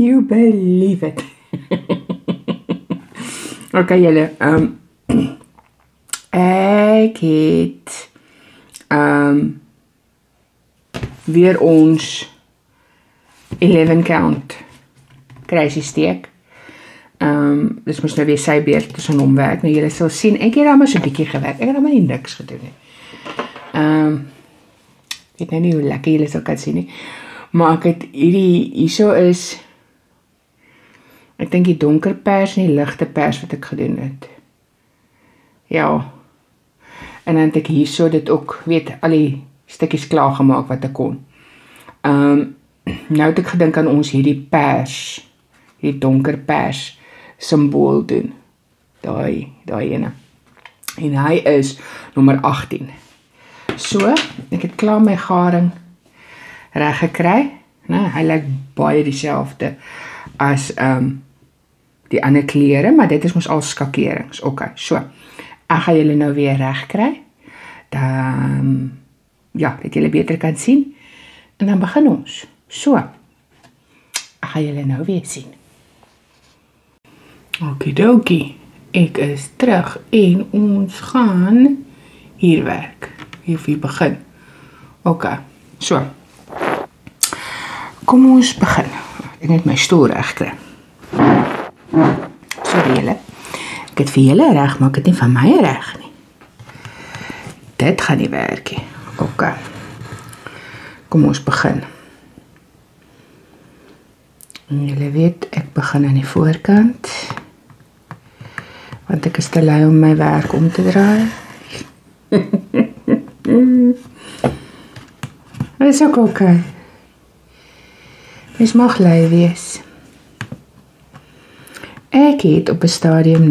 you believe it? Okay, julle, ek het weer ons 11 count kruisie steek. Dis moes nou weer sy beurt tussen hom werk. Nou julle sal sien, ek het daar maar so 'n bietjie gewerk. Ek het daar maar niks gedoen nie. Ek weet nou nie hoe lekker julle sal kan sien nie. Maar ek het hierso is, ek dink die donker pers en die ligte pers wat ek gedoen het. Ja. En dan het ek hierso dit ook, weet, al die stukkies klaar gemaak wat ek kon. Nou het ek gedink aan ons hierdie pers, die donker pers symbool doen. Daai ene. En hy is nommer 18. So, ek het klaar my garing reg gekry. Nou, hy lyk baie dieselfde as die ander kleure, maar dit is mos al skakerings. Okay, so. Ek gaan julle nou weer reg kry. Dan ja, dat julle beter kan sien. En dan begin ons. So. Ek gaan julle nou weer sien. Okidokie. Ek is terug en ons gaan hier werk. Hier begin. Okay. So. Kom ons begin. Ek het my stoel reg kry. Sorry julle. Ek het vir julle reg, maar ek het nie van my reg nie. Dit gaan nie werk nie. Okay. Kom ons begin. En julle weet, ek begin aan die voorkant. Want ek is te lui om my werk om te draai. Dit is ook okay. Mens mag lui wees. Ek het op 'n stadium,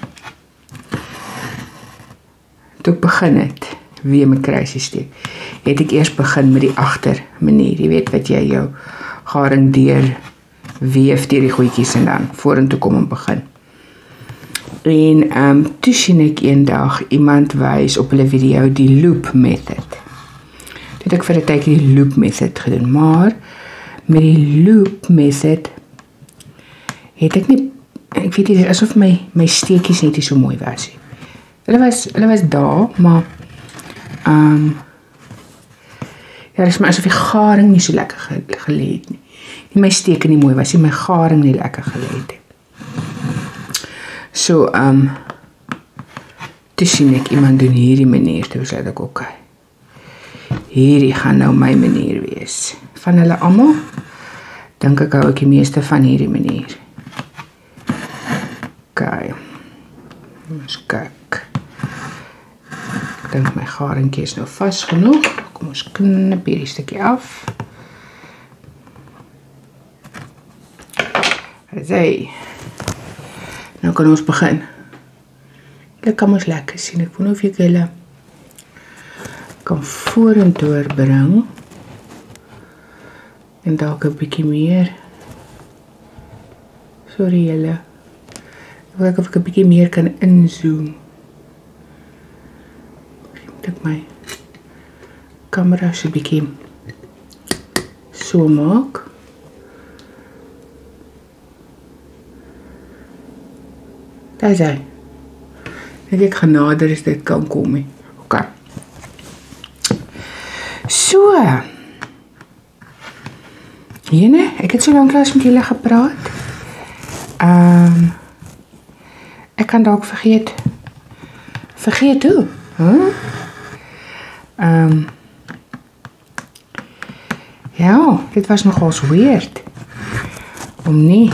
toe ek begin het, weer my kruisie steek, het ek eers begin met die agter manier. Jy weet wat jy jou garing deur weef deur die goedjies en dan vorentoe kom en begin. En toe sien ek eendag iemand wys op hulle video die loop method. Toe het ek vir 'n tydjie die loop method gedoen, maar met die loop method het ek nie, ek weet nie, asof my steekies net nie so mooi was nie. Hulle was daar, maar ja, dit is maar asof die garing nie so lekker gelê het nie. Nie my steke nie mooi was nie, my garing nie lekker gelê het. So, toe sien ek iemand doen hierdie manier, toe sê ek, okay, hierdie gaan nou my manier wees. Van hulle almal, dink ek hou ek die meeste van hierdie manier. Okay, ons kyk. Ek dink my garingkie is nou vas genoeg. Kom ons knip hierdie stukkie af. Hey. Nou kan ons begin. Julle kan ons lekker sien. Ek wonder of ek julle kan vorentoe bring. En dalk 'n bietjie meer. Sorry julle. Ek wil kyk of ek 'n bietjie meer kan inzoom. Moet ek my kamera so 'n bietjie so maak. Daar is hy. Ek gaan nader as dit kan kom nie. Okay. So. Jene, ek het so lank laas met julle gepraat. Ek kan dalk vergeet hoe. Huh? Ja, dit was nogals weird. Om nie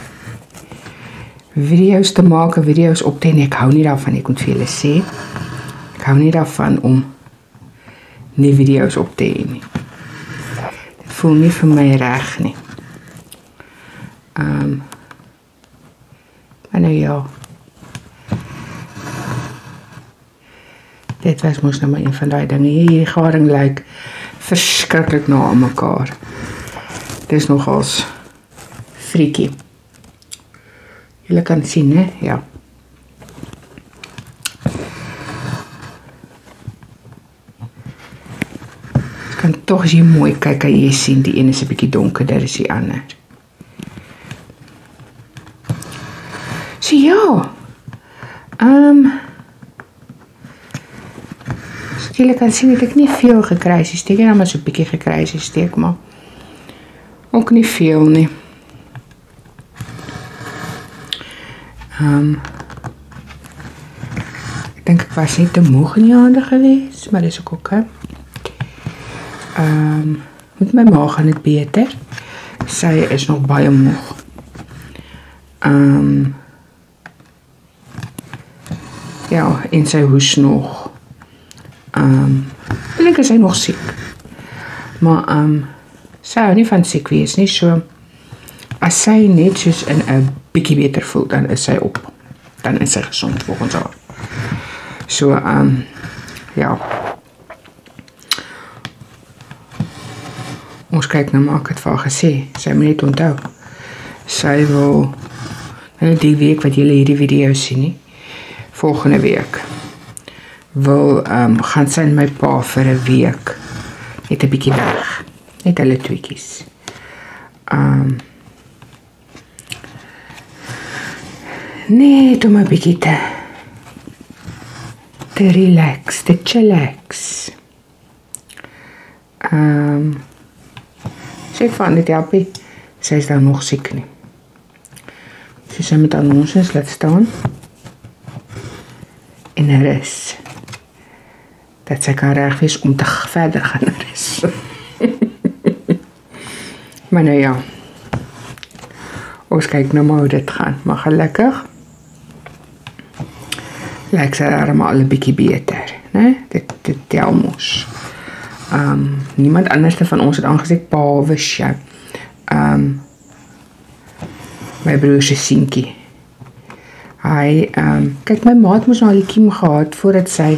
video's te maak en video's op te neem. Ek hou nie daarvan, ek moet vir julle sê. Ek hou nie daarvan om nie video's op te neem nie. Dit voel nie vir my reg nie. Maar nou ja. Dit was mos nou maar een van die dinge. Hierdie garing lyk verskriklik na aan mekaar. Dit is nogals freaky. Julle kan sien, hè? Ja. Kan toch as jy mooi kyk, kan jy sien die ene is 'n bietjie donkerder as die ander. So ja. As julle kan sien het ek nie veel gekruis. Steek jy nou maar so 'n bietjie gekruis, steek maar. Ook nie veel nie. Ek dink ek was nie te moeg in die aande gewees, maar dis ook oké. Met my ma gaan dit beter. Sy is nog baie moeg. Ja, en sy hoes nog. Ek dink sy nog siek. Maar sy hou nie van siek wees nie, so as sy net soos in 'n bietjie beter voel, dan is sy op. Dan is sy gesond volgens haar. So, ja. Ons kyk nou maar, ek het vir haar gesê, sy moet net onthou. Sy wil, nou die week wat julle hierdie video sien nie, volgende week, wil gaan sy en my pa vir 'n week, net 'n bietjie weg, net hulle tweekies. Net om 'n bietjie te relax, te chillax. Sy van dit helpie, sy is daar nog siek nie. So sy met haar nonsens laat staan en rus. Dat sy kan reg wees om te verder gaan rus. Maar nou ja, ons kyk nou maar hoe dit gaan, maar gelukkig lyk sy daar al 'n bietjie beter, né? Dit tel mos. Niemand anders van ons het aangesê behalwe sy. My broer se seentjie. Hy, kyk, my maat moes nou al die kiem gehad voordat sy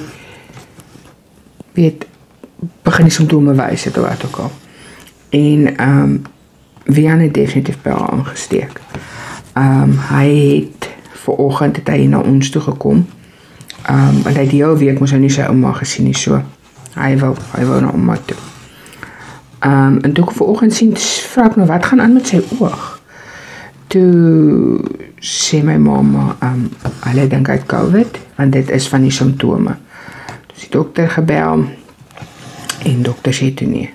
weet begin die simptome wys het of wat ook al. En Wian het definitief by haar aangesteek. Hy het vanoggend het hy na ons toe gekom. Want hy die hele week moes hy nie sy ouma gesien nie, so hy wou na ouma toe. En toe ek vanoggend sien, vra ek nou wat gaan aan met sy oog. Toe sê my mamma, hulle dink hy het COVID, want dit is van die simptome. Toe is die dokter gebel en dokter sê toe nie.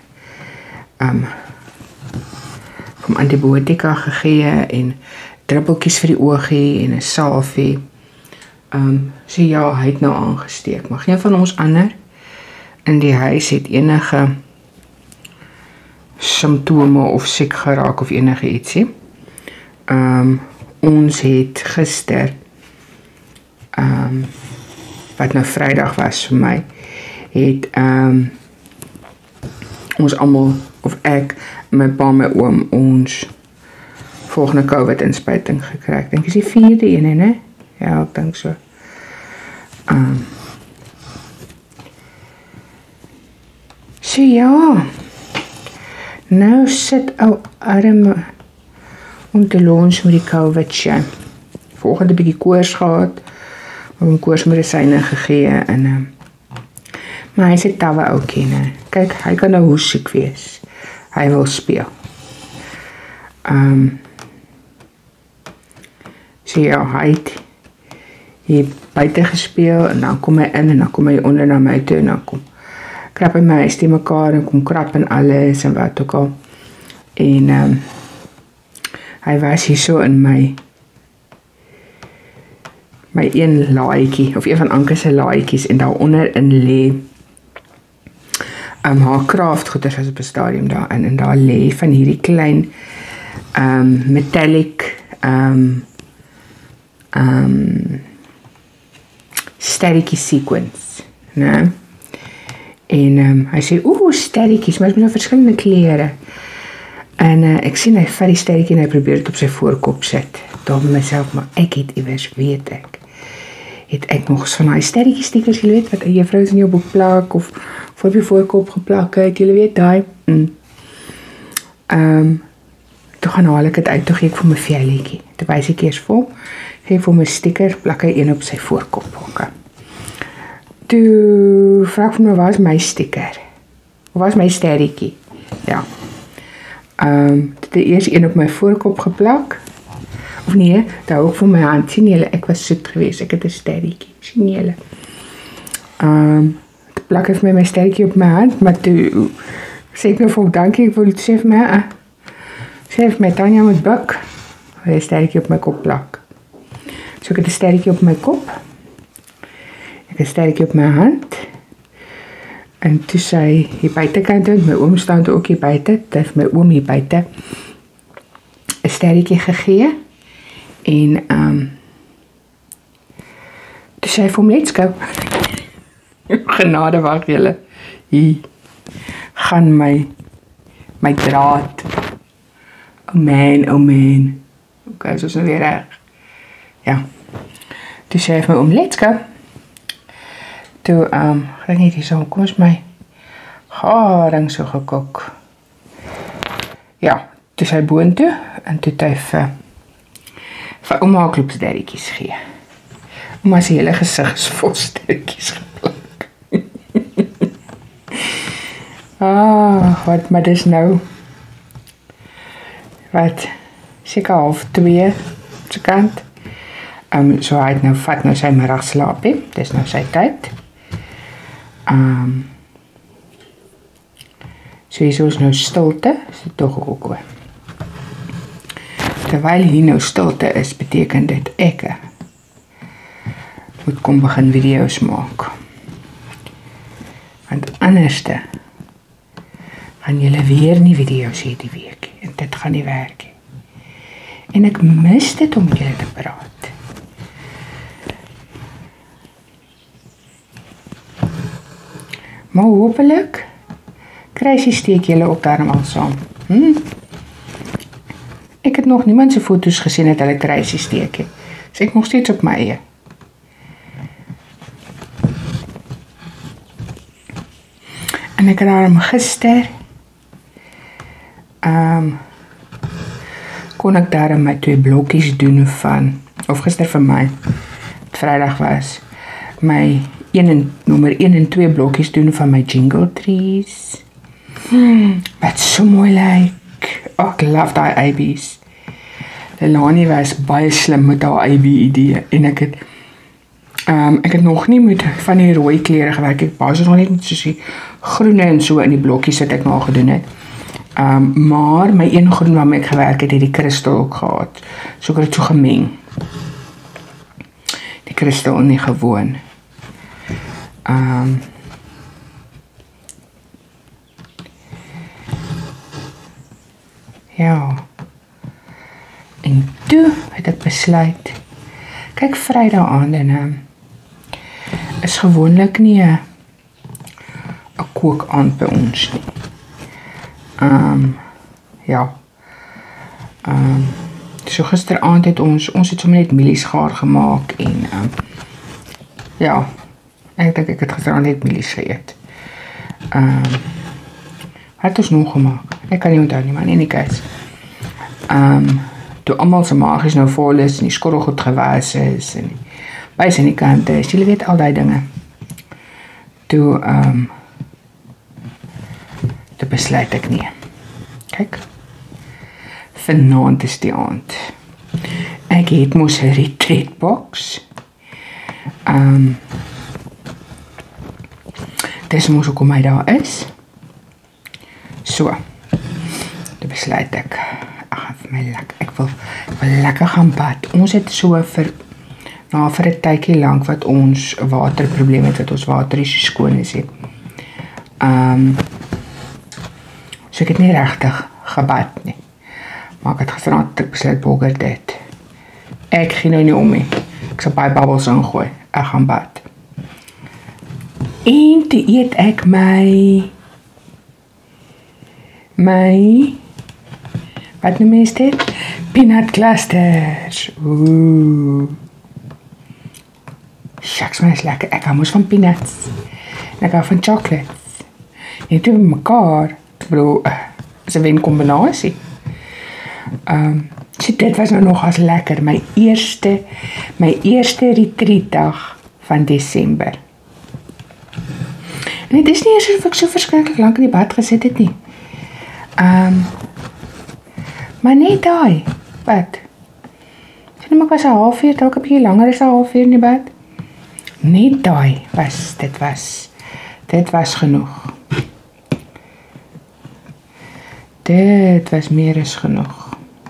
Kom antibiotika gegee en druppeltjies vir die oogie en 'n salfie. So ja, hy het nou aangesteek, maar geen van ons ander in die huis het enige simptome of siek geraak of enige ietsie. Ons het gister, wat nou Vrydag was vir my, het ons almal, of ek, my pa, my oom, ons volgende COVID-inspuiting gekry. Ek dink is die 4de ene, né? Ja, ek dink so. So ja, nou sit ou arme om te lunch met die COVID-tjie. Vanoggend 'n bietjie koors gehad, hom koorsmedisyne gegee en maar hy sê tawe oukie, né? Kyk, hy kan nou hoe siek wees. Hy wil speel. So ja, hy het hier buite gespeel en dan kom hy in en dan kom hy onder na my toe en dan kom krap hy my huis te mekaar en kom krap en alles en wat ook al. En hy was hier so in my een laaitjie, of een van Anke se laaitjies en daaronder in lê haar kraftgoeders was op 'n stadium daar en daar lê van hierdie klein metallic sterretjie sequence, né? En hy sê, sterretjies, maar dit is nou verskillende kleure. En ek sien hy vat die sterretjie en hy probeer dit op sy voorkop sit. Daar by myself, maar ek het iewers weet ek. Het ek nog so van die sterretjie stickers, jy weet, wat juffrou in jou boek plak of voor op jou voorkop geplak het, jy weet, daai. Toe gaan haal ek het uit, toe gee ek vir my velletjie. Toe wys ek eers vir, gee vir my sticker, plak hy een op sy voorkop. Okay. Toe vraag ek vir my, waar is my sticker? Of waar is my sterretjie? Ja. Toe eers een op my voorkop geplak, Of nee, dat hou ek vir my hand. Sien julle, ek was soet geweest. Ek het 'n sterretjie. Sien julle. Toe plak ek vir my sterretjie op my hand, maar toe sê ek nou vir hom dankie, ek wil sê vir my, sê vir my Tanya moet buk. Wil 'n sterretjie op my kop plak. So ek het 'n sterretjie op my kop. Ek het 'n sterretjie op my hand. En toe sê hy hier buitekant, my oom staan toe ook hier buite, het vir my oom hier buite 'n sterretjie gegee. En toe sê hy vir hom, let's go. Genade wag julle. Hier gaan my draad. Oh man. Okay, so is nou weer reg. Ja. Toe sê hy vir my oom, let's go. Toe, ek net hier so, kom ons my garing so gekok. Ja, toe sy boontoe, en toe het hy vir ouma klopsderretjies gee. Ouma sy hele gesig is vol sterretjies geplak. Wat, maar dis nou, wat, seker 1:30 se kant. So hy het nou, vat nou sy middagslaap, dis nou sy tyd. So hier is nou stilte, so toch ook hoor. Terwyl hier nou stilte is, beteken dit ek moet kom begin video's maak. Want anderste gaan julle weer nie video's hê die week, en dit gaan nie werk. En ek mis dit om met julle te praat. Maar hopelik kruisie steek julle ook daarom saam. Ek het nog niemand se foto's gesien het hulle kruisie steek het. So ek nog steeds op my eie. En ek het daarom gister kon ek daarom my 2 blokkies doen van, of gister vir my, het Vrydag was, my nommer 1 en 2 blokkies doen van my jingle trees. Wat so mooi lyk. Ek love die IB's. Lelani was baie slim met haar IB idee en ek het nog nie met van die rooi klere gewerk. Ek was nog net met soos die groene en so in die blokkies wat ek nou gedoen het. Maar my een groen waarmee ek gewerk het die kristal ook gehad. So ek het so gemeng. Die kristal nie gewoon. Ja. En toe het ek besluit, kyk Vrydag aand en is gewoonlik nie 'n kook aand by ons nie. Ja. So gisteraand het ons het sommer net mielies gaar gemaak en ja, ek dink ek het gisteraand net mielies geëet. Wat het ons nog gemaak? Ek kan nie onthou nie, maar in any case. Toe almal se maagies nou vol is en die skottelgoed gewas is en die bys aan die kante is, julle weet al die dinge. Toe besluit ek nie. Kyk. Vanaand is die aand. Ek het mos 'n retreat box. Dis mos hoekom hy daar is. So. Toe besluit ek, ek wil lekker gaan bad. Ons het so vir 'n tydjie lank wat ons waterprobleem het, wat ons water is so skoon is. So ek het nie regtig gebad nie. Maar ek het gisteraand besluit boger dit. Ek gaan nou nie om nie. Ek sal baie bubbles ingooi. Ek gaan bad. En toe eet ek my wat noem jy dit? Peanut clusters. Shucks, maar is lekker. Ek hou mos van peanuts. En ek hou van chocolates. En toe met mekaar, bro, is 'n wenkombinasie. So dit was nou nog as lekker. My eerste retreatdag van Desember. En dit is nie eers of ek so verskriklik lank in die bad gesit het nie. Maar net daai, wat? En ek was 'n halfuur, dalk 'n bietjie langer as 'n halfuur in die bed. Net daai dit was genoeg. Dit was meer as genoeg.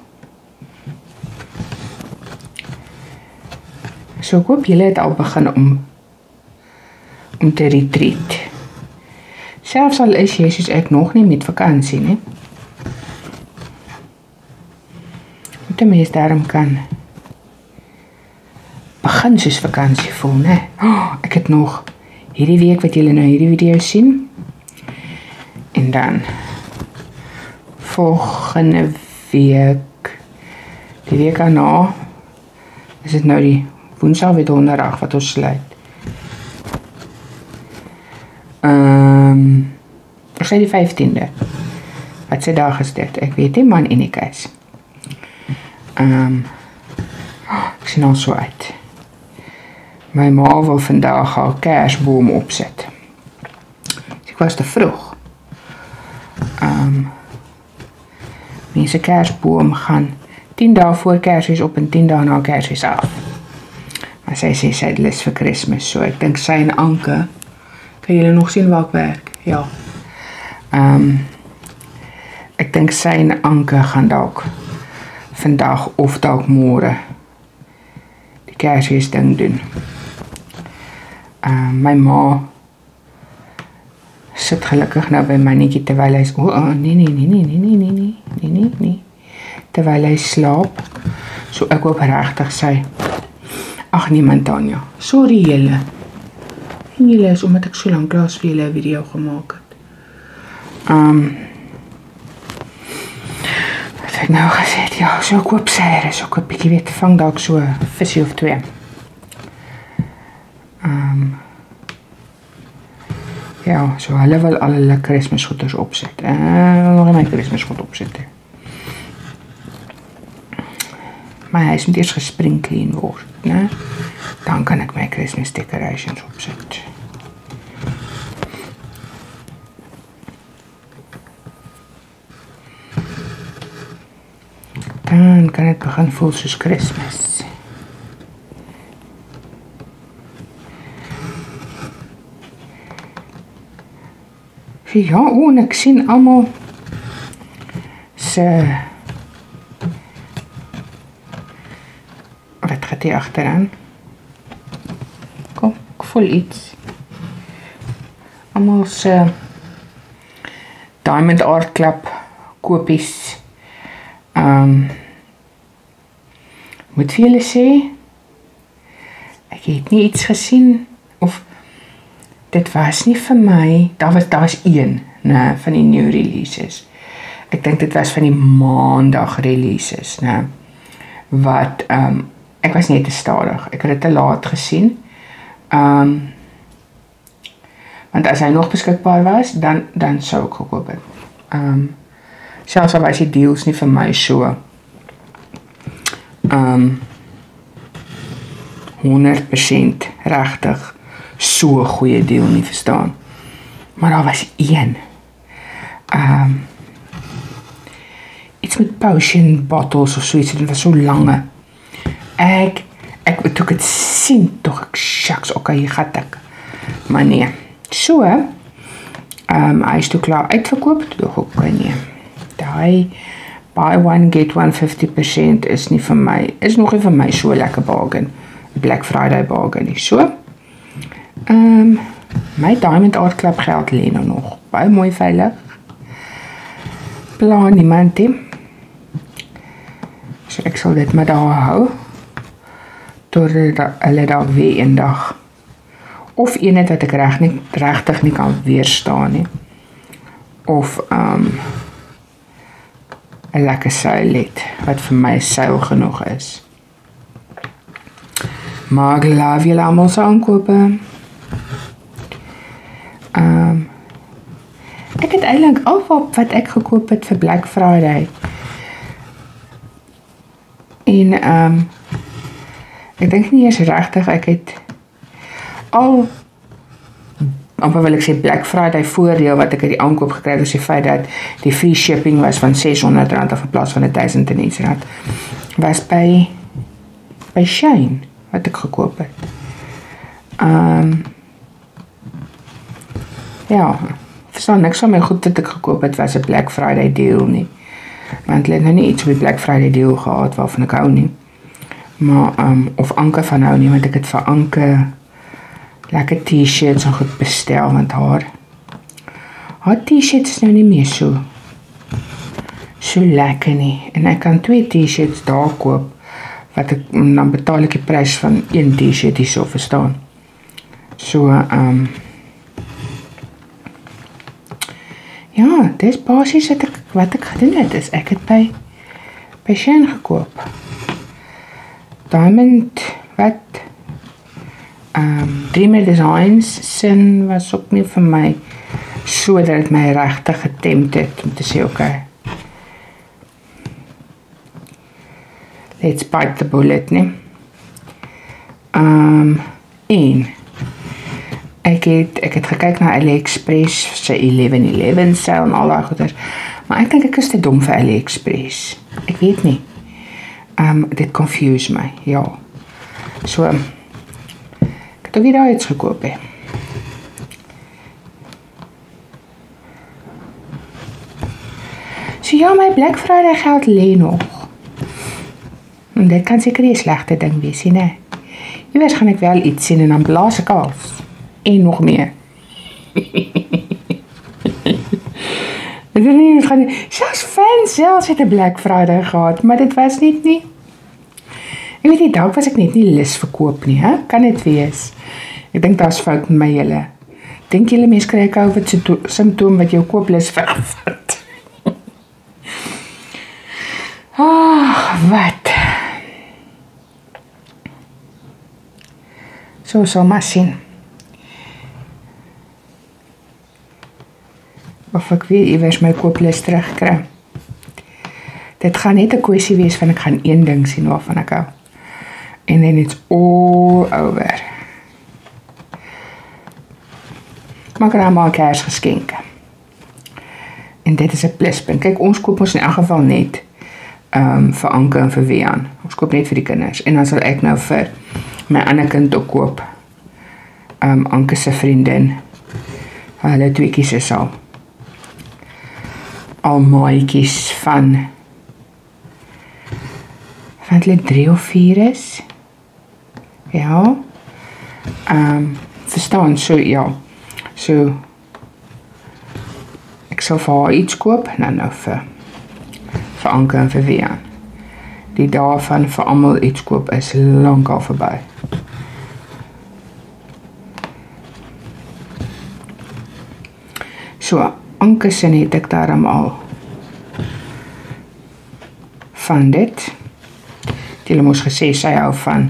So ek hoop julle het al begin om te retreat. Selfs al is jy soos ek nog nie met vakansie nie. Moet 'n mens daarom kan begin soos vakansie voel, né? Ek het nog hierdie week wat julle nou hierdie video sien. En dan volgende week, die week daarna, is dit nou die Woensdag weer Donderdag wat ons sluit. Ons sê die 15de. Wat se dag is dit? Ek weet nie, man, in die case. Ek sien al so uit. My ma wil vandag haar kersboom opsit. Ek was te vroeg. Mense kersboom gaan 10 dae voor Kersfees op en 10 dae na Kersfees af. Maar sy sê sy het lus vir Kersfees, so ek dink sy en Anke, kan julle nog sien waar ek werk? Ja. Ek dink sy en Anke gaan dalk vandag of dalk môre die Kersfees ding doen. My ma sit gelukkig nou by my netjie terwyl hy nee, terwyl hy slaap. So ek hoop regtig sy. Ag nee, man Tanya, sorry julle. En julle is omdat ek so lank laas vir julle 'n video gemaak het. Wat het ek nou gesê? Ja, so ek hoop sy is ook 'n bietjie weet vang dalk so 'n visie of 2. Ja, so hulle wil al hulle Kersgoeders opsit. Nog my Kersgoed opsit. My huis moet eers gespring word, né? Dan kan ek my Christmas decorations opsit. Dan kan dit begin voel soos Kersfees. Ja, en ek sien almal se wat gaat hier achteraan? Kom, ek voel iets. Almal se Diamond Art Club kopies. Moet vir julle sê, ek het nie iets gesien of dit was nie vir my, daar was een, né, van die new releases. Ek dink dit was van die maandag releases, né, wat, ek was net te stadig, ek het dit te laat gesien, want as hy nog beskikbaar was, dan sou ek gekoop het. Selfs al was die deals nie vir my so, 100% regtig, so goeie deal nie verstaan. Maar daar was een. Iets met potion bottles of soeits, dit was so lange. Ek toe ek het sien, toch ek, shucks, ok, hier gaat ek. Maar nee, so, hy is toe klaar uitverkoop, toch ok, nee. Die buy one, get one 50% is nie vir my, is nog nie vir my so lekker bargain. Black Friday bargain nie, so. My Diamond Art Club geld leen nou nog, baie mooi veilig. Pla niemand he. So ek sal dit maar daar hou, tot hulle daar weer een dag, of een het wat ek regtig nie kan weerstaan nie, of 'n lekker seil het, wat vir my seil genoeg is. Maar ek love julle allemaal se aankope. Ek het eintlik al wat ek gekoop het vir Black Friday. En ek dink nie eers regtig, ek het al amper wil ek sê Black Friday voordeel wat ek uit die aankoop gekry het, is die feit dat die free shipping was van R600 of in plaas van R1000 was by by Shein, wat ek gekoop het. Ja, verstaan, niks van my goed wat ek gekoop het was 'n Black Friday deal nie. Want hulle het nou nie iets op die Black Friday deal gehad waarvan ek hou nie. Maar, of Anke van hou nie, want ek het vir Anke lekker t-shirts en goed bestel, want haar t-shirts is nou nie meer so lekker nie. En ek kan 2 t-shirts daar koop, wat ek, dan betaal ek die prys van 1 t-shirt hierso, verstaan. So, ja, dis basies wat ek gedoen het, is ek het by Shein gekoop. Diamond, wat, Dreamer Designs sin was ook nie vir my, so dat het my regtig getempt het, om te sê, okay, let's bite the bullet, nie. En, ek het gekyk na AliExpress, sy 11/11 sale en al die goeders, maar ek dink ek is te dom vir AliExpress. Ek weet nie. Dit confuse my, ja. So, ek het ook nie daar iets gekoop, he. So ja, my Black Friday geld lê nog. En dit kan seker nie 'n slegte ding wees, nie. Iewers gaan ek wel iets sien en dan blaas ek af. En nog meer. Ek weet nie, het gaan, selfs fans selfs het 'n Black Friday gehad, maar dit was nie. Ek weet nie, dalk was ek net nie lus verkoop nie, hè? Kan dit wees? Ek dink daar's fout met my julle. Dink julle mense kry 'n COVID simptoom wat jou kooplus vervat? Wat? So sal maar sien. Of ek weer iewers my kooplus terugkry. Dit gaan net 'n kwessie wees van ek gaan een ding sien waarvan ek hou. And then it's all over. Maar ek het allemaal Kersgeskenke. En dit is 'n pluspunt. Kyk, ons koop ons in elk geval net vir Anke en vir Wian. Ons koop net vir die kinders. En dan sal ek nou vir my ander kind ook koop. Anke se vriendin. Hulle tweekies is al maatjies van hulle 3 of 4 is. Ja. Verstaan, so ja. So ek sal vir haar iets koop en dan nou vir Anke en vir Wian. Die dae van vir almal iets koop is lank al verby. So, Anke se het ek daarom al van dit. Hulle moes gesê sy hou van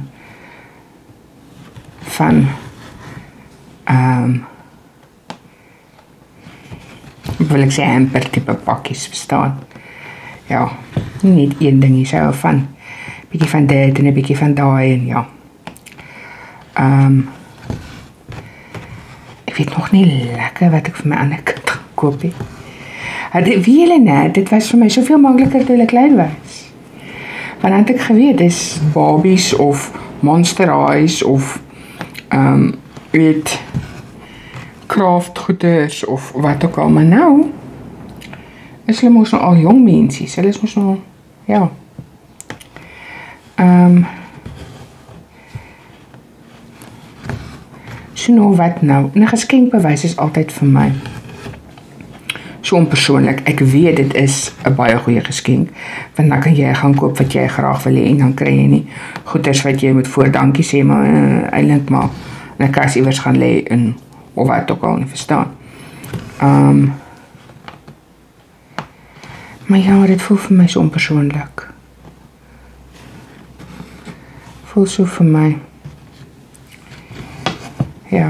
wil ek sê hamper tipe pakkies, verstaan? Ja, niet een ding, sy hou van bietjie van dit en 'n bietjie van daai en ja. Ek weet nog nie lekker wat ek vir my ander kind gekoop het. Wie julle net, dit was vir my soveel makliker toe ek klein was. Want dan het ek geweet, dis Barbies of Monster Highs of weet craft goeders of wat ook al, maar nou is hulle mos nou al jong mensies, hulle is mos nou, ja. So nou wat nou, 'n geskenkbewys is altyd vir my so onpersoonlik. Ek weet dit is 'n baie goeie geskenk, want dan kan jy gaan koop wat jy graag wil hê en dan kry jy nie goeders wat jy moet voor dankie sê, maar eintlik maar in 'n kas iewers gaan lê in of wat ook al, nie verstaan. Maar ja, dit voel vir my so onpersoonlik. Voel so vir my. Ja.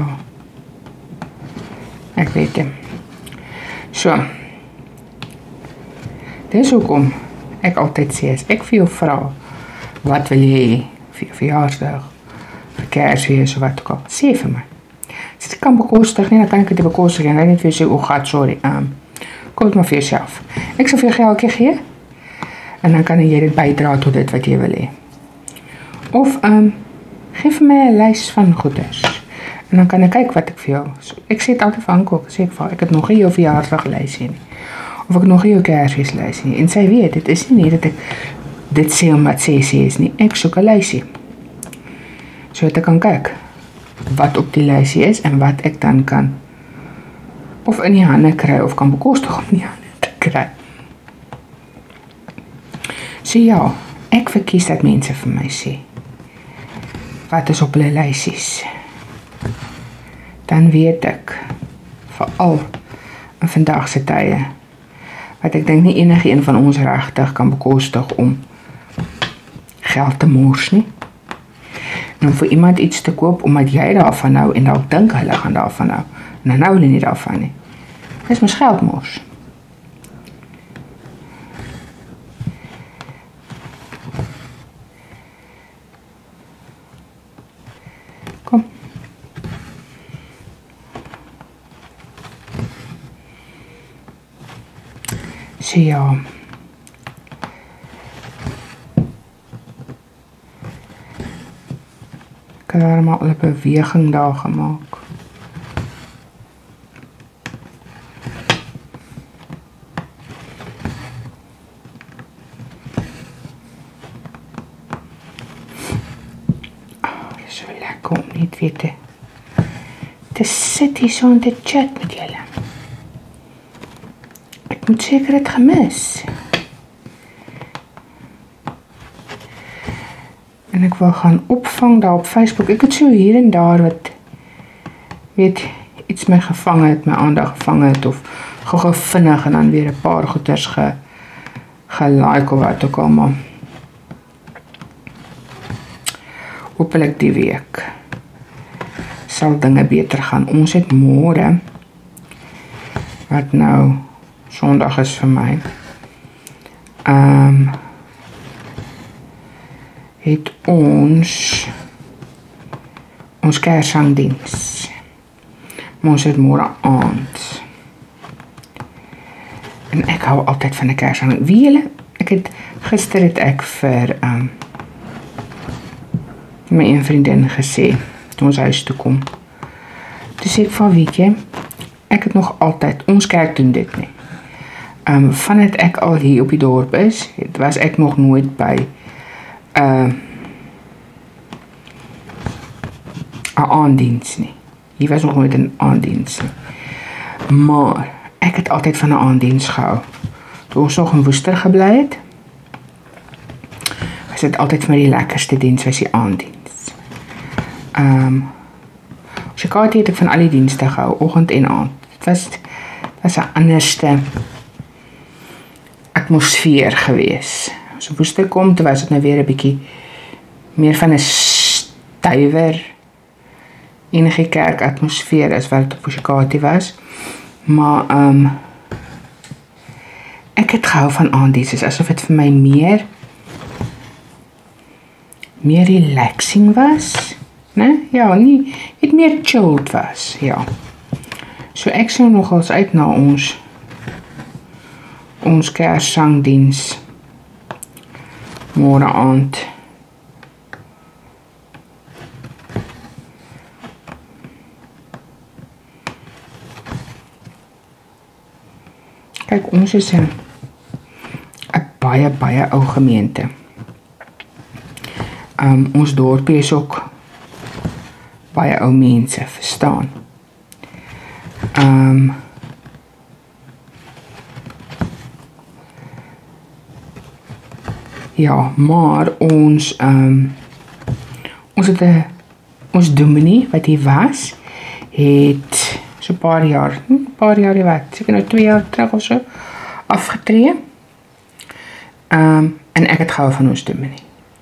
Ek weet dit. So. Dis hoekom ek altyd sê, as ek vir jou vra, wat wil jy vir jou verjaarsdag, vir Kersfees of wat ook al, sê vir my. As dit kan bekostig nie, dan kan ek dit bekostig en ek net vir jou sê, gat, sorry, koop het maar vir jouself. Ek sal vir jou geldjie gee, en dan kan jy dit bydra tot dit wat jy wil hê. Of geef vir my 'n lys van goeders. En dan kan ek kyk wat ek vir jou. So, ek sê dit altyd vir Anko, ek het nog nie jou verjaarsdaglysie nie. Of ek nog nie jou Kersfeeslysie nie. En sy weet, dit is nie dat ek dit sê omdat sy sê is nie. Ek soek 'n lysie. So dat ek kan kyk wat op die lysie is en wat ek dan kan of in die hande kry of kan bekostig om in die hande te kry. So ja, ek verkies dat mense vir my sê wat is op hulle lysies. Dan weet ek veral in vandag se tye wat ek dink nie enige een van ons regtig kan bekostig om geld te mors nie. En om vir iemand iets te koop omdat jy daarvan hou en dalk dink hulle gaan daarvan hou en dan hou hulle nie daarvan nie. Dis mos geld mors. Kom. So ja. Ek het daar maar 'n beweging daar gemaak. Dit is so lekker om net weer te sit hier so en te chat met julle. Ek moet seker het gemis. En ek wil gaan opvang daar op Facebook. Ek het so hier en daar wat weet iets my gevang het, my aandag gevang het of gou vinnig en dan weer 'n paar goeders gelike of wat ook al maar. Hoopelik die week sal dinge beter gaan. Ons het môre wat nou Sondag is vir my. Het ons Kerssangdiens. Ons het môre aand. En ek hou altyd van 'n Kerssang. Wie julle, gister het ek vir my een vriendin gesê toe ons huis toe kom. Toe sê ek van weet jy, ek het nog altyd, ons kerk doen dit nie. Vandat ek al hier op die dorp is, was ek nog nooit by 'n aanddiens nie. Hier was nog nooit 'n aanddiens nie. Maar ek het altyd van 'n aanddiens gehou. Toe ons nog in Woester gebly het, was dit altyd vir my die lekkerste diens was die aanddiens. Chikatie het ek van al die dienste gehou, oggend en aand. Dit was 'n anderste atmosfeer gewees. As op Woester kom, toe was dit nou weer 'n bietjie meer van 'n stywer enige kerk atmosfeer as wat het op Chikatie was. Maar ek het gehou van aanddienste, asof dit vir my meer relaxing was, né? Ja, nie meer chilled was, ja. So ek sou nogals uit na ons Kerssangdiens môre aand. Kyk, ons is 'n baie ou gemeente. Ons dorpie is ook baie ou mense, verstaan. Ja, maar ons dominee wat hier was, het so 'n paar jaar wat, seker nou 2 jaar terug of so, afgetree. En ek het gehou van ons dominee.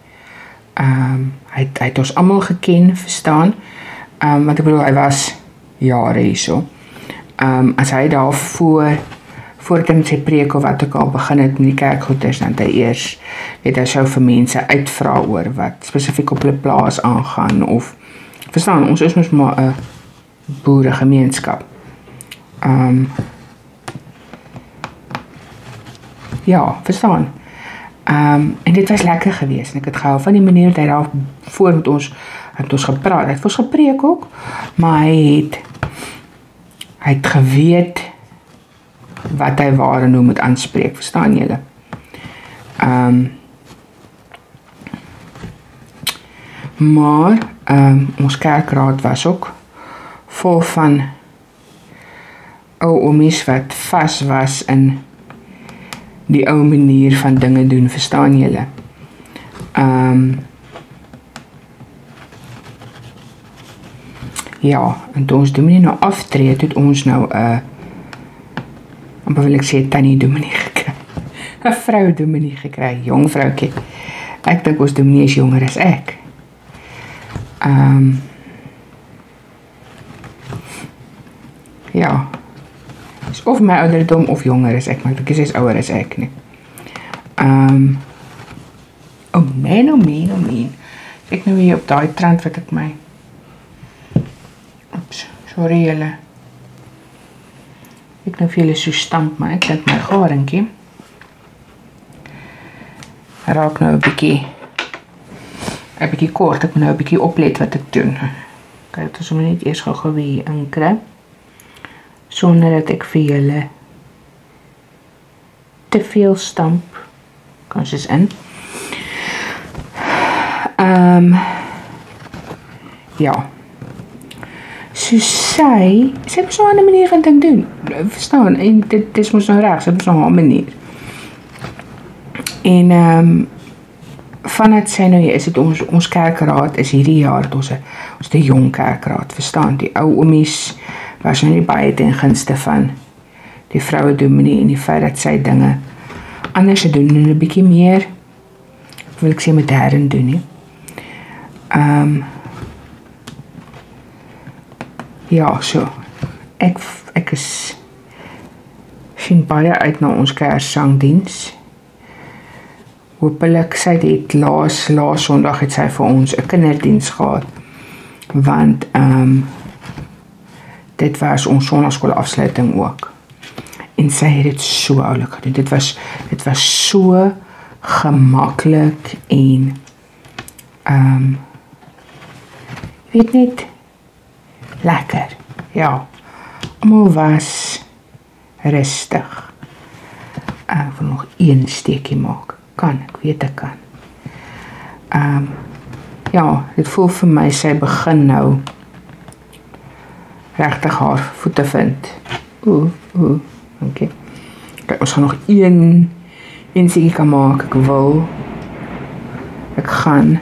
Hy het ons almal geken, verstaan. Want ek bedoel, hy was jare hierso. As hy daar voordat hy met sy preek of wat ook al begin het met die kerkgoeders, dan hy eers, weet hy sou vir mense uitvra oor wat spesifiek op hulle plaas aangaan, of, verstaan, ons is mos maar 'n boeregemeenskap. Ja, verstaan. En dit was lekker geweest. En ek het gehou van die manier dat hy daar voor met ons gepraat. Hy het vir ons gepreek ook, maar hy het geweet wat hy waar en hoe moet aanspreek, verstaan julle? Maar ons kerkraad was ook vol van ou oomies wat vas was in die ou manier van dinge doen, verstaan julle? Ja, en toe ons dominee nou aftree, het ons nou amper wil ek sê tannie dominee gekry. 'n vrou dominee gekry, jong vroukie. Ek dink ons dominee is jonger as ek. Ja, is of my ouderdom of jonger as ek, maar ek is ouer as ek nie. Oh man. Ek nou hier op daai trant wat ek my... Oeps, sorry julle. Ek nou vir julle so stamp, maar ek dink my garingkie raak nou 'n bietjie kort. Ek moet nou 'n bietjie oplet wat ek doen. Kyk, dit is om net eers gou weer inkry, sonder dat ek vir julle te veel stamp. Kan soos in. Ja. So sy het so 'n ander manier van ding doen. Verstaan? En dit is mos nou reg, sy het so 'n manier. En vandat sy nou hier is, het ons kerkraad is hierdie jaar, ons die jong kerkraad, verstaan? Die ou oomies was nou nie baie ten gunste van die vroue dominee en die feit dat sy dinge anders doen en 'n bietjie meer, wil ek sê modern doen nie. Ja, so, ek sien baie uit na ons kerssangdiens. Hoopelik, sy het laas Sondag het sy vir ons 'n kinderdiens gehad, want dit was ons sonnaskoolafsluiting ook. En sy het dit so oulik gedoen. Dit was so gemaklik en weet net lekker. Ja, almal was rustig. Ek wil nog een steekie maak. Ek weet ek kan. Ja, dit voel vir my sy begin nou regtig haar voete vind. Okay. Kijk, ons gaan nog een steekie kan maak. Ek gaan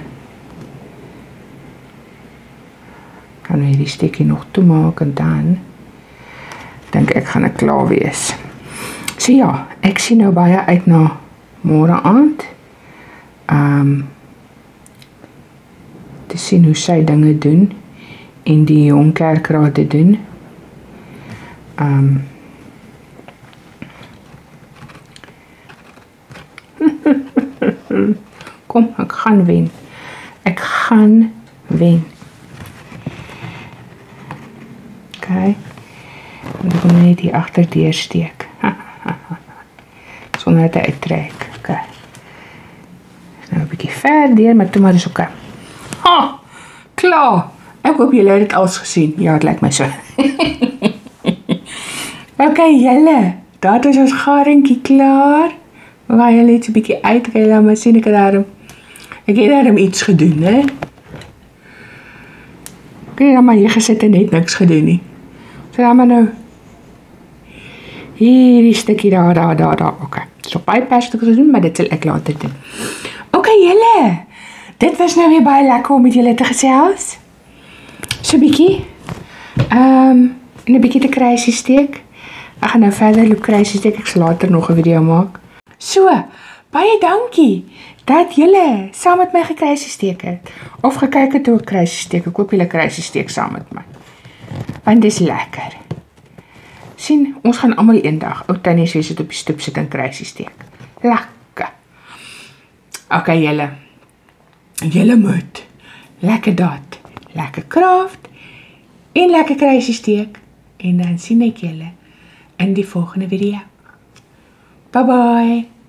weer die steekie nog toemaak en dan dink ek gaan ek klaar wees. So ja, ek sien nou baie uit na môre aand. Te sien hoe sy dinge doen en die jong kerkraad te doen. Kom, ek gaan wen. Ek gaan wen. Okay. En ek moet net hier agterdeur steek. Sonder dat hy uittrek. Okay. Nou 'n bietjie verder, maar toe maar is oké. Ha! Klaar. Ek hoop julle het dit alles gesien. Ja, dit lyk my so. Okay, julle. Daar is ons garingkie klaar. Waar julle iets 'n bietjie uitkry, dan maar sien ek het daarom iets gedoen, hè? Ek het dan maar hier gesit en net niks gedoen nie. So dan maar nou hierdie stukkie daar. Okay. So baie persstukke gedoen, maar dit sal ek later doen. Okay, julle. Dit was nou weer baie lekker om met julle te gesels. So bietjie. En 'n bietjie te kruisie steek. Ek gaan nou verder loop kruisie steek. Ek sal later nog 'n video maak. So, baie dankie dat julle saam met my gekruisie steek het. Of gekyk het hoe ek kruisie steek. Ek hoop julle kruisie steek saam met my. Want dis lekker. Sien, ons gaan almal eendag ou tannie sê sit op die stoep sit en kruisie steek. Lekker. Okay, julle moet lekker dat, lekker craft en lekker kruisie steek. En dan sien ek julle in die volgende video. Bye bye.